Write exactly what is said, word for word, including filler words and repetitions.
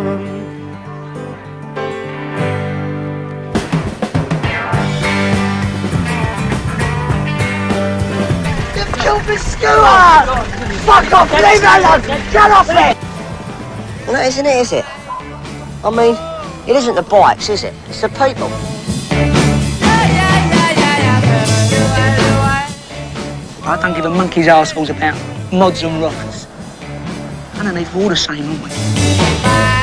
on. You've killed the scooter! Fuck off! Leave me alone! Get off it! Well, that isn't it, is it? I mean, it isn't the bikes, is it? It's the people. I don't give a monkey's arseholes about mods and rockers. Underneath, we're all the same, aren't we?